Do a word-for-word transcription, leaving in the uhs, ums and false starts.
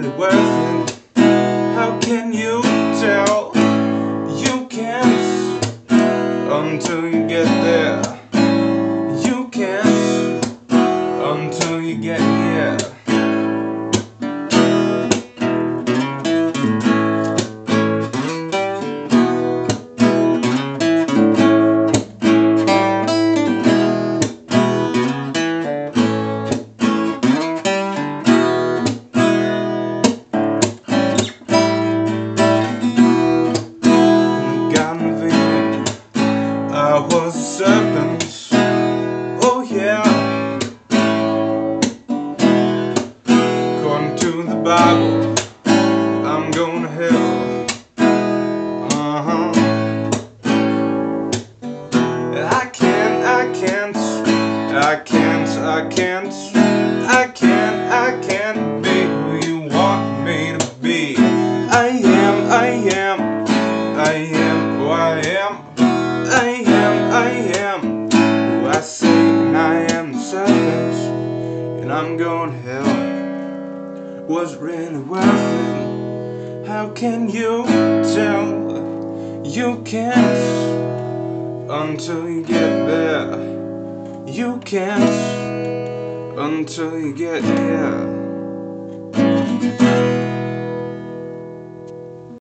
really worth it? How can you tell? You can't until you get there. You can't until you get here. I was a serpent, oh yeah. According to the Bible, I'm going to hell. Uh-huh. I can't, I can't, I can't, I can't, I can't, I can't be who you want me to be. I am, I am, I am who I am. I am, I am who I say, and I am the serpent, and I'm going to hell. Was it really worth it? How can you tell? You can't until you get there. You can't until you get here.